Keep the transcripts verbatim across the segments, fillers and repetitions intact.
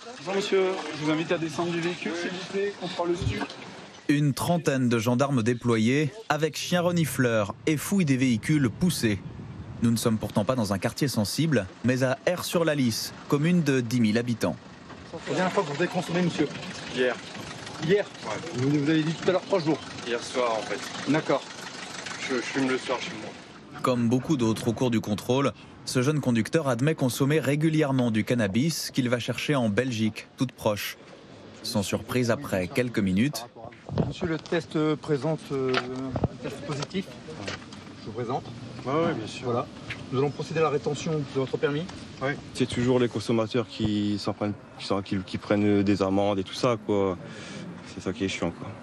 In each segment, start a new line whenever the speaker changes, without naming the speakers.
Bonjour monsieur, je vous invite à descendre du véhicule s'il vous plaît, contrôle stup.
Une trentaine de gendarmes déployés avec chiens renifleurs et fouillent des véhicules poussés. Nous ne sommes pourtant pas dans un quartier sensible, mais à Aire-sur-la-Lys, commune de dix mille habitants.
La dernière fois que vous avez consommé, monsieur?
Hier.
Hier?
Ouais.
Vous vous avez dit tout à l'heure trois jours.
Hier soir en fait.
D'accord.
Je, je fume le soir chez moi.
Comme beaucoup d'autres au cours du contrôle, ce jeune conducteur admet consommer régulièrement du cannabis qu'il va chercher en Belgique, toute proche. Sans surprise, après quelques minutes...
Monsieur, le test présente euh, un test positif. Je vous présente.
Oui, ouais, bien sûr.
Voilà. Nous allons procéder à la rétention de votre permis.
Oui. C'est toujours les consommateurs qui, s'en prennent, qui, s'en, qui, qui prennent des amendes et tout ça, quoi. C'est ça qui est chiant, quoi.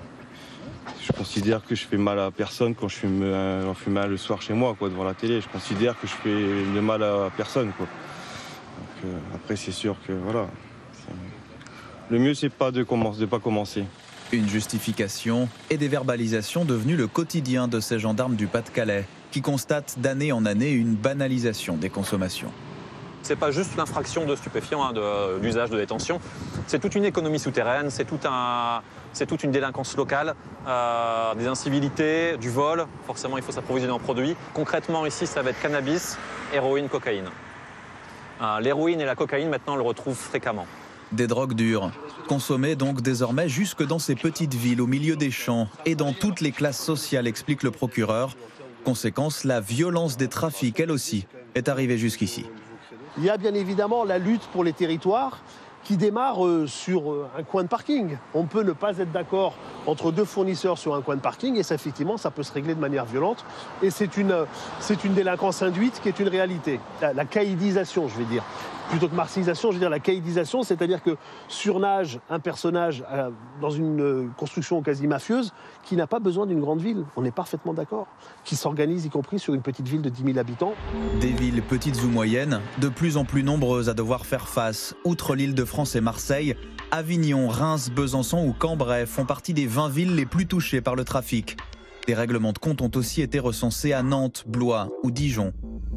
Je considère que je fais mal à personne quand je fume, euh, j'en fume un le soir chez moi, quoi, devant la télé. Je considère que je fais de mal à personne, quoi. Donc, euh, après, c'est sûr que, voilà. C'est... Le mieux, c'est pas de commencer, de pas commencer.
Une justification et des verbalisations devenues le quotidien de ces gendarmes du Pas-de-Calais, qui constatent d'année en année une banalisation des consommations.
C'est pas juste l'infraction de stupéfiants, hein, de l'usage de détention. C'est toute une économie souterraine, c'est tout un, c'est toute une délinquance locale, euh, des incivilités, du vol. Forcément, il faut s'approvisionner en produits. Concrètement, ici, ça va être cannabis, héroïne, cocaïne. Euh, L'héroïne et la cocaïne, maintenant, on le retrouve fréquemment.
Des drogues dures, consommées donc désormais jusque dans ces petites villes au milieu des champs et dans toutes les classes sociales, explique le procureur. Conséquence, la violence des trafics, elle aussi, est arrivée jusqu'ici.
Il y a bien évidemment la lutte pour les territoires qui démarre euh, sur euh, un coin de parking. On peut ne pas être d'accord entre deux fournisseurs sur un coin de parking et ça, effectivement, ça peut se régler de manière violente. Et c'est une, c'est une délinquance induite qui est une réalité. La, la caïdisation, je vais dire. Plutôt que marxisation, je veux dire la caïdisation, c'est-à-dire que surnage un personnage euh, dans une euh, construction quasi mafieuse qui n'a pas besoin d'une grande ville, on est parfaitement d'accord, qui s'organise y compris sur une petite ville de dix mille habitants.
Des villes petites ou moyennes, de plus en plus nombreuses à devoir faire face. Outre l'Île-de-France et Marseille, Avignon, Reims, Besançon ou Cambrai font partie des vingt villes les plus touchées par le trafic. Des règlements de compte ont aussi été recensés à Nantes, Blois ou Dijon.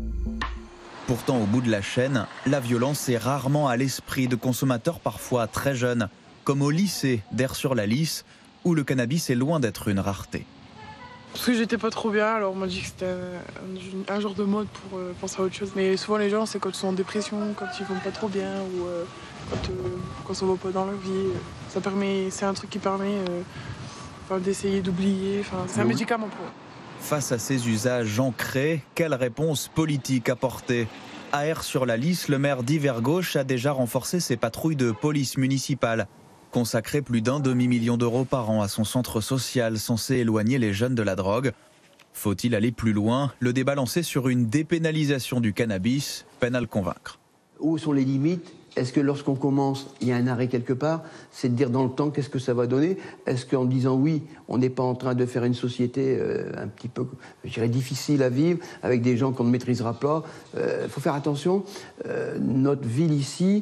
Pourtant, au bout de la chaîne, la violence est rarement à l'esprit de consommateurs parfois très jeunes, comme au lycée d'Aire-sur-la-Lys, où le cannabis est loin d'être une rareté.
Parce que j'étais pas trop bien, alors on m'a dit que c'était un, un genre de mode pour euh, penser à autre chose. Mais souvent les gens, c'est quand ils sont en dépression, quand ils vont pas trop bien, ou euh, quand, euh, quand ça va pas dans leur vie. Ça permet, c'est un truc qui permet euh, enfin, d'essayer d'oublier, enfin, c'est un médicament pour eux.
Face à ces usages ancrés, quelle réponse politique apporter? À Aire-sur-la-Lys, le maire d'Hiver Gauche a déjà renforcé ses patrouilles de police municipale, consacré plus d'un demi-million d'euros par an à son centre social censé éloigner les jeunes de la drogue. Faut-il aller plus loin? Le débat lancé sur une dépénalisation du cannabis peine à le convaincre.
Où sont les limites? Est-ce que lorsqu'on commence, il y a un arrêt quelque part? C'est de dire dans le temps qu'est-ce que ça va donner? Est-ce qu'en disant oui, on n'est pas en train de faire une société euh, un petit peu, je dirais, difficile à vivre, avec des gens qu'on ne maîtrisera pas? Il euh, faut faire attention. Euh, notre ville ici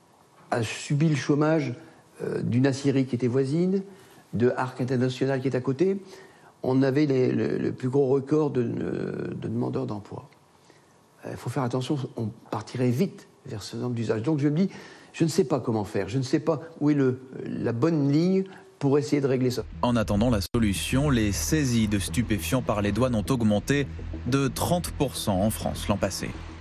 a subi le chômage euh, d'une aciérie qui était voisine, de Arc International qui est à côté. On avait les, le, le plus gros record de, de demandeurs d'emploi. Il euh, faut faire attention, on partirait vite vers ce genre d'usage. Donc je me dis, je ne sais pas comment faire, je ne sais pas où est le, la bonne ligne pour essayer de régler ça.
En attendant la solution, les saisies de stupéfiants par les douanes ont augmenté de trente pour cent en France l'an passé.